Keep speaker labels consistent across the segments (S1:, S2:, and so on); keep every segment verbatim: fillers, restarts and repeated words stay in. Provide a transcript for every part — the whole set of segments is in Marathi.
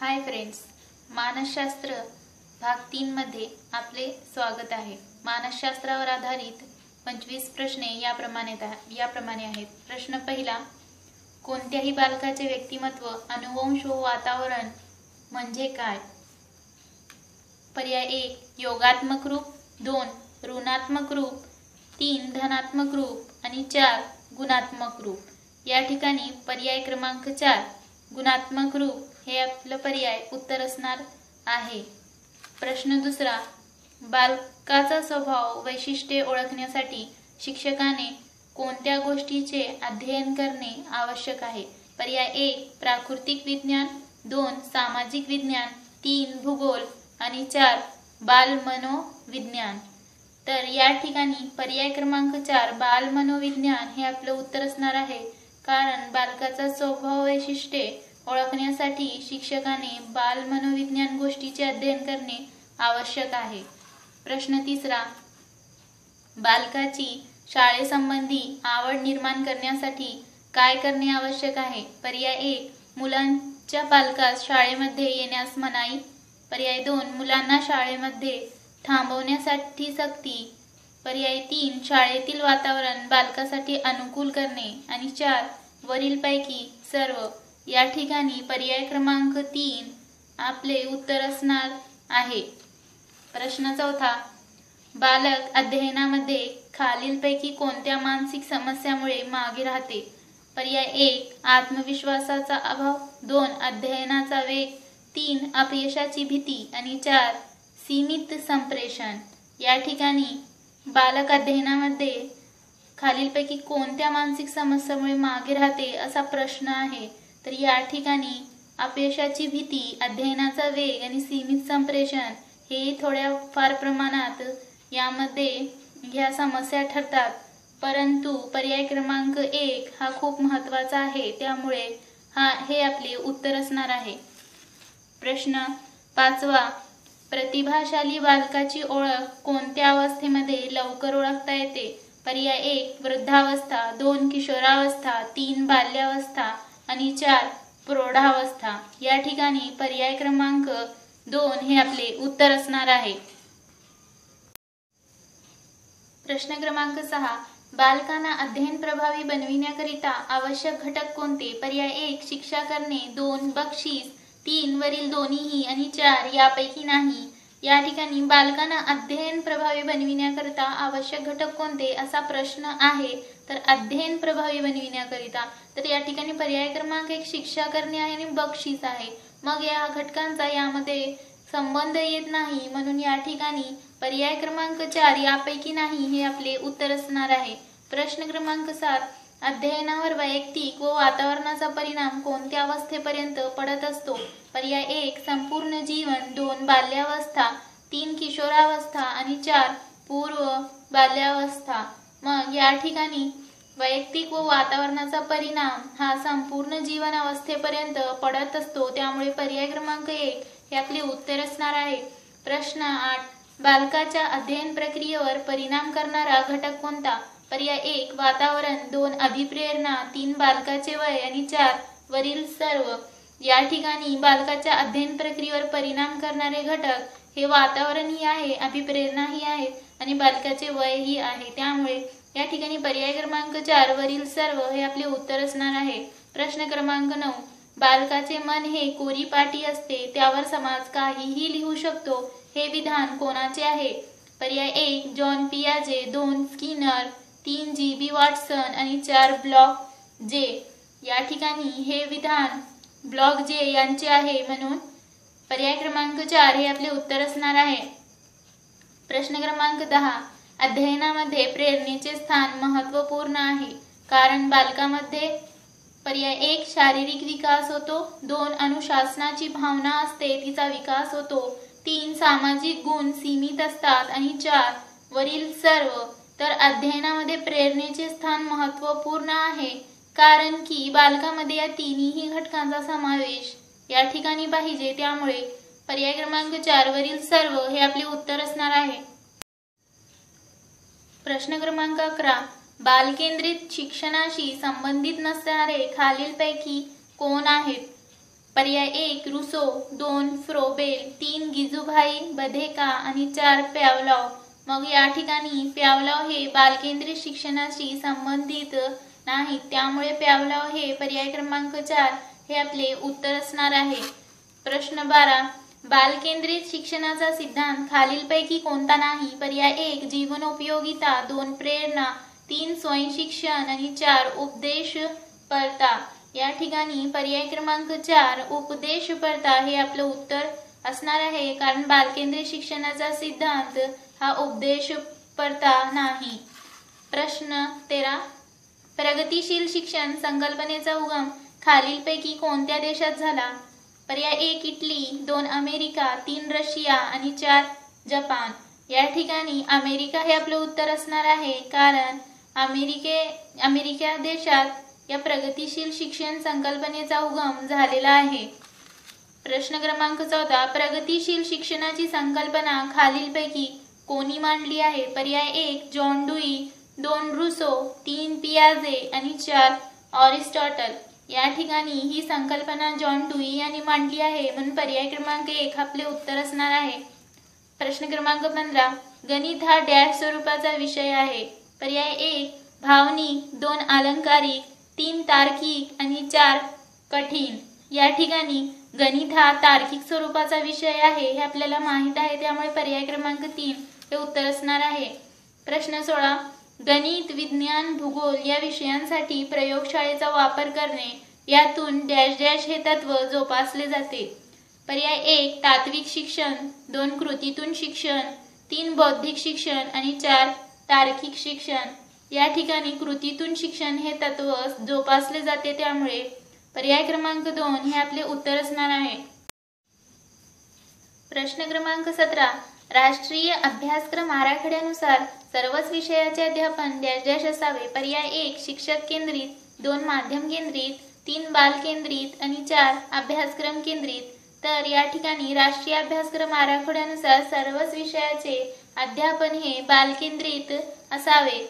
S1: हाय फ्रेंड्स, मानसशास्त्र भाग तीन मध्ये आपले स्वागत आहे। मानसशास्त्रावर आधारित पंचवीस प्रश्ने याप्रमाणे याप्रमाणे आहेत। प्रश्न पहिला, कोणत्याही बालकाचे व्यक्तिमत्व अनुवंश व वातावरण म्हणजे काय? पर्याय एक, योगात्मक रूप, दोन ऋणात्मक रूप, तीन धनात्मक रूप आणि चार गुणात्मक रूप। या ठिकाणी पर्याय क्रमांक चार गुणात्मक रूप हे आपलं पर्याय उत्तर असणार आहे। प्रश्न दुसरा, बालकाचा स्वभाव वैशिष्ट्ये ओळखण्यासाठी शिक्षकाने कोणत्या गोष्टीचे अध्ययन करणे आवश्यक आहे? पर्याय एक, प्राकृतिक विज्ञान, दोन सामाजिक विज्ञान, तीन भूगोल आणि चार बाल मनोविज्ञान। तर या ठिकाणी पर्याय क्रमांक चार बाल मनोविज्ञान हे आपलं उत्तर असणार आहे, कारण बालकाचा स्वभाव वैशिष्ट्ये ओळखण्यासाठी शिक्षकाने बाल मनोविज्ञान गोष्टीचे अध्ययन करणे आवश्यक आहे। प्रश्न तिसरा, बालकाची शाळेसंबंधी आवड निर्माण करण्यासाठी काय करणे आवश्यक आहे? पर्याय एक, मुलांच्या पालकास शाळेमध्ये येण्यास मनाई, पर्याय दोन, मुलांना शाळेमध्ये थांबवण्यासाठी सक्ती, पर्याय तीन, शाळेतील वातावरण बालकासाठी अनुकूल करणे आणि चार वरीलपैकी सर्व। या ठिकाणी पर्याय क्रमांक तीन आपले उत्तर असणार आहे। प्रश्न चौथा, बालक अध्ययनामध्ये खालीलपैकी कोणत्या मानसिक समस्यामुळे मागे राहते? पर्याय एक, आत्मविश्वासाचा अभाव, दोन अध्ययनाचा वेग, तीन अपयशाची भीती आणि चार सीमित संप्रेषण। या ठिकाणी बालक अध्ययनामध्ये खालीलपैकी कोणत्या मानसिक समस्यामुळे मागे राहते असा प्रश्न आहे। तर या ठिकाणी अपयशाची भीती, अध्ययनाचा वेग आणि सीमित संप्रेषण हे थोड्या फार प्रमाणात यामध्ये ह्या समस्या ठरतात, परंतु पर्याय क्रमांक एक हा खूप महत्त्वाचा आहे, त्यामुळे हा हे आपले उत्तर असणार आहे। प्रश्न पाचवा, प्रतिभाशाली बालकाची ओळख कोणत्या अवस्थेमध्ये लवकर ओळखता येते? पर्याय एक, वृद्धावस्था, दोन किशोरावस्था, तीन बाल्यावस्था आणि चार प्रौढावस्था। या ठिकाणी पर्याय क्रमांक दोन हे आपले उत्तर असणार आहे। प्रश्न क्रमांक सहा, बालकांना अध्ययन प्रभावी बनविण्याकरिता आवश्यक घटक कोणते? पर्याय एक, शिक्षा करणे, दोन बक्षीस, तीन वरील दोन्हीही आणि चार यापैकी नाही। या ठिकाणी बालकांना अध्ययन प्रभावी बनविण्याकरिता आवश्यक घटक कोणते असा प्रश्न आहे। तर अध्ययन प्रभावी बनविण्याकरिता तर या ठिकाणी पर्याय क्रमांक एक शिक्षा करणे आहे आणि बक्षीस आहे। मग या घटकांचा यामध्ये संबंध येत नाही, म्हणून या ठिकाणी पर्याय क्रमांक चार यापैकी नाही हे आपले उत्तर असणार आहे। प्रश्न क्रमांक सात, अध्ययनावर वैयक्तिक व वातावरणाचा परिणाम कोणत्या अवस्थेपर्यंत पडत असतो? पर्याय एक, संपूर्ण जीवन, दोन बाल्यावस्था, तीन किशोरावस्था आणि चार पूर्व बाल्यावस्था। मग या ठिकाणी वैयक्तिक व वातावरणाचा परिणाम हा संपूर्ण जीवन अवस्थेपर्यंत पडत असतो, त्यामुळे पर्याय क्रमांक एक हे आपले उत्तर असणार आहे। प्रश्न आठ, बालकाच्या अध्ययन प्रक्रियेवर परिणाम करणारा घटक कोणता? पर्याय एक, वातावरण, दोन अभिप्रेरणा, तीन बालकाचे वय आणि चार वरील सर्व। या ठिकाणी बालकाच्या अध्ययन प्रक्रियेवर परिणाम करणारे घटक हे वातावरणही आहे, अभिप्रेरणाही आहे आणि बालकाचे वयही आहे, त्यामुळे या ठिकाणी पर्याय क्रमांक चार वरील सर्व हे आपले उत्तर असणार आहे। प्रश्न क्रमांक नऊ, बालकाचे मन हे कोरीपाटी असते, त्यावर समाज काहीही लिहू शकतो, हे विधान कोणाचे आहे? पर्याय एक, जॉन पियाजे, दोन स्किनर, तीन जी बी वॉटसन आणि चार ब्लॉक जे। या ठिकाणी हे विधान ब्लॉक जे यांचे आहे, म्हणून पर्याय क्रमांक चार हे आपले उत्तर असणार आहे। प्रश्न क्रमांक दहा, अध्ययनामध्ये प्रेरणेचे स्थान महत्त्वपूर्ण आहे, कारण बालकामध्ये पर्याय एक, शारीरिक विकास होतो, दोन अनुशासनाची भावना असते, तिचा विकास होतो, तीन सामाजिक गुण सीमित असतात आणि चार वरील सर्व। तर अध्ययनामध्ये प्रेरणेचे स्थान महत्त्वपूर्ण आहे, कारण की बालकामध्ये या तिन्ही घटकांचा समावेश या ठिकाणी पाहिजे, त्यामुळे पर्याय क्रमांक चार वरील सर्व हे आपले उत्तर असणार आहे। प्रश्न क्रमांक अकरा, बालकेंद्रित शिक्षणाशी संबंधित नसणारे खालीलपैकी कोण आहेत? पर्याय एक रुसो, दोन फ्रोबेल, तीन गिजुभाई बधेका आणि चार प्यावलाव। मग या ठिकाणी प्यावलाव हे बालकेंद्रित शिक्षणाशी संबंधित नाही, त्यामुळे प्यावलाव हे पर्याय क्रमांक चार हे आपले उत्तर असणार आहे। प्रश्न बारा, बालकेंद्रित शिक्षणाचा सिद्धांत खालीलपैकी कोणता नाही? पर्याय एक जीवनोपयोगिता, दोन प्रेरणा, तीन स्वयंशिक्षण आणि चार उपदेशपर्ता। या ठिकाणी पर्याय क्रमांक चार उपदेशपर्ता हे आपलं उत्तर असणार आहे, कारण बालकेंद्रित शिक्षणाचा सिद्धांत हा उपदेशपर्ता नाही। प्रश्न तेरा, प्रगतिशील शिक्षण संकल्पनेचा उगम खालीलपैकी कोणत्या देशात झाला? पर्याय एक इटली, दोन अमेरिका, तीन रशिया आणि चार जपान। या ठिकाणी अमेरिका हे आपलं उत्तर असणार आहे, कारण अमेरिके अमेरिका देशात या प्रगतिशील शिक्षण संकल्पनेचा उगम झालेला आहे। प्रश्न क्रमांक चौदा, प्रगतिशील शिक्षणाची संकल्पना खालीलपैकी कोणी मांडली आहे? पर्याय एक जॉन डुई, दोन रुसो, तीन पियाजे आणि चार ऑरिस्टॉटल। या ठिकाणी ही संकल्पना जॉन डुई यांनी मांडली आहे, म्हणून पर्याय क्रमांक एक आपले उत्तर असणार आहे। प्रश्न क्रमांक पंधरा, गणित हा डॅश स्वरूपाचा विषय आहे? पर्याय एक भावनिक, दोन अलंकारिक, तीन तार्किक आणि चार कठीण। या ठिकाणी गणित हा तार्किक स्वरूपाचा विषय आहे हे आपल्याला माहित आहे, त्यामुळे पर्याय क्रमांक तीन हे उत्तर असणार आहे। प्रश्न सोळा, गणित, विज्ञान, भूगोल या विषयांसाठी प्रयोगशाळेचा वापर करणे, यातून डॅश डॅश हे तत्व जोपासले जाते। पर्याय एक तात्विक शिक्षण, दोन कृतीतून शिक्षण, तीन बौद्धिक शिक्षण आणि चार तार्किक शिक्षण। या ठिकाणी कृतीतून शिक्षण हे तत्व जोपासले जाते, त्यामुळे पर्याय क्रमांक दोन हे आपले उत्तर असणार आहे। प्रश्न क्रमांक सतरा, राष्ट्रीय अभ्यासक्रम आराखड्यानुसार सर्वच विषयाचे अध्यापन डॅश डॅश असावे? पर्याय एक शिक्षक केंद्रित, दोन माध्यम केंद्रित, तीन बाल केंद्रित आणि चार अभ्यासक्रम केंद्रित। तर या ठिकाणी राष्ट्रीय अभ्यासक्रम आराखड्यानुसार सर्वच विषयाचे अध्यापन हे बाल केंद्रित असावे।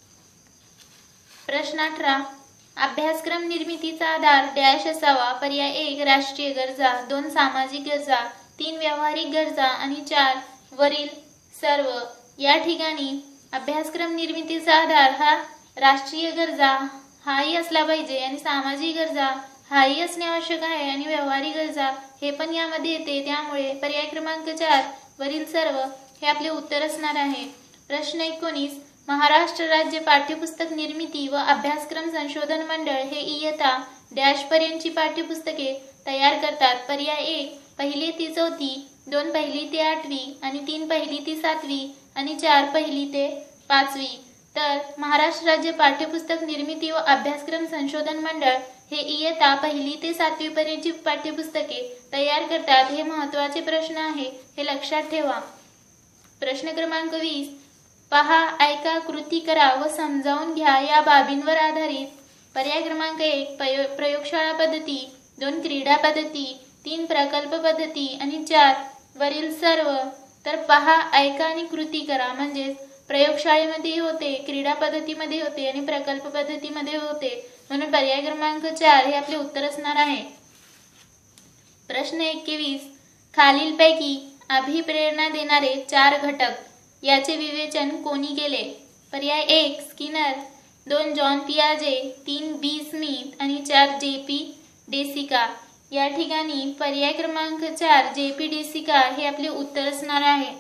S1: प्रश्न अठरा, अभ्यासक्रम निर्मितीचा आधार डॅश असावा? पर्याय एक राष्ट्रीय गरजा, दोन सामाजिक गरजा, तीन व्यावहारिक गरजा आणि चार वरील सर्व। या ठिकाणी अभ्यासक्रम निर्मितीचा आधार हा राष्ट्रीय गरजा हाही असला पाहिजे आणि सामाजिक गरजा हाही असणे आवश्यक आहे आणि व्यावहारिक गरजा हे पण यामध्ये येते, त्यामुळे पर्याय क्रमांक चार वरील सर्व हे आपले उत्तर असणार आहे। प्रश्न एकोणीस, महाराष्ट्र राज्य पाठ्यपुस्तक निर्मिती व अभ्यासक्रम संशोधन मंडळ हे इयत्ता डॅश पर्यंतची पाठ्यपुस्तके तयार करतात? पर्याय एक पहिली ते चौथी, दोन पहिली ते आठवी आणि तीन पहिली ते सातवी आणि चार पहिली ते पाचवी। तर महाराष्ट्र राज्य पाठ्यपुस्तक निर्मिती व अभ्यासक्रम संशोधन मंडळ हे इयत्ता पहिली ते सातवी पर्यंतची पाठ्यपुस्तके तयार करतात। हे महत्त्वाचे प्रश्न आहे, हे लक्षात ठेवा। प्रश्न क्रमांक वीस, पहा, ऐका, कृती करा व समजावून घ्या या बाबींवर आधारित पर्याय क्रमांक एक प्रयोगशाळा पद्धती, दोन क्रीडा पद्धती, तीन प्रकल्प पद्धती आणि चार वरील सर्व। तर पहा, ऐका आणि कृती करा म्हणजे प्रयोगशाळेमध्ये होते, क्रीडा पद्धतीमध्ये होते आणि प्रकल्प पद्धतीमध्ये होते, म्हणून पर्याय क्रमांक चार हे आपले उत्तर असणार आहे। प्रश्न एकवीस, खालीलपैकी अभिप्रेरणा देणारे चार घटक याचे विवेचन कोणी केले? पर्याय एक स्किनर, दोन जॉन पियाजे, तीन बी स्मिथ आणि चार जे पी डेसिका। या ठिकाणी पर्याय क्रमांक चार जे पी डेसिका हे आपले उत्तर असणार आहे।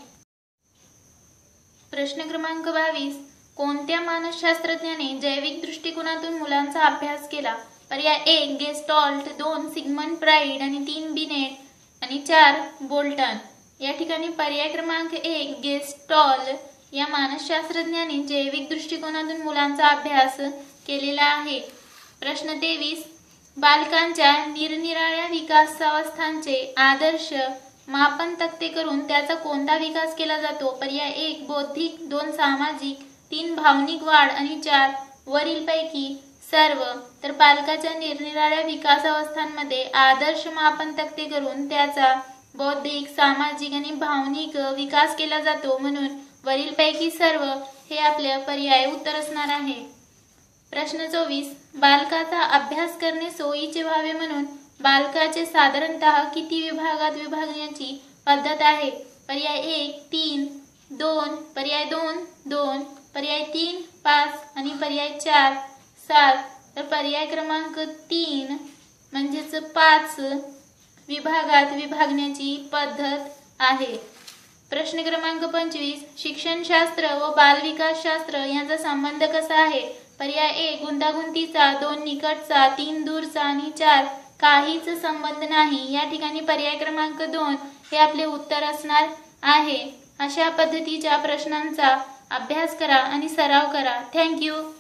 S1: प्रश्न क्रमांक बावीस, कोणत्या मानसशास्त्रज्ञाने जैविक दृष्टिकोनातून मुलांचा अभ्यास केला? पर्याय एक गेस्टॉल्ट, दोन सिगमंड फ्राइड आणि तीन बिनेट आणि चार बोल्टन। या ठिकाणी पर्याय क्रमांक एक गेस्टॉल या मानसशास्त्रज्ञाने जैविक दृष्टिकोनातून मुलांचा अभ्यास केलेला आहे। प्रश्न तेवीस, बालकांच्या निरनिराळ्या विकासावस्थांचे आदर्श मापन तक्ते करून त्याचा कोणता विकास केला जातो? पर्याय एक बौद्धिक, दोन सामाजिक, तीन भावनिक वाढ आणि चार वरीलपैकी सर्व। तर बालकाच्या निरनिराळ्या विकासावस्थांमध्ये आदर्श मापन तक्ते करून त्याचा बौद्धिक, सामाजिक आणि भावनिक विकास केला जातो, म्हणून वरीलपैकी सर्व हे आपले पर्याय उत्तर असणार आहे। प्रश्न चोवीस, बालकाचा अभ्यास करणे सोयीचे व्हावे म्हणून बालकाचे साधारणतः किती विभागात विभागण्याची पद्धत आहे? पर्याय एक तीन, दोन, पर्याय दोन दोन, पर्याय तीन पाच आणि पर्याय चार सात. तर पर्याय क्रमांक तीन म्हणजेच पाच विभागात विभागण्याची पद्धत आहे. प्रश्न क्रमांक पंचवीस, शिक्षणशास्त्र व बालविकासशास्त्र यांचा संबंध कसा आहे? पर्याय एक गुंतागुंतीचा, दोन निकटचा, तीन दूरचा आणि चार काहीच संबंध नाही. या ठिकाणी पर्याय क्रमांक दोन हे आपले उत्तर असणार आहे. अशा पद्धतीच्या प्रश्नांचा अभ्यास करा आणि सराव करा. थँक्यू.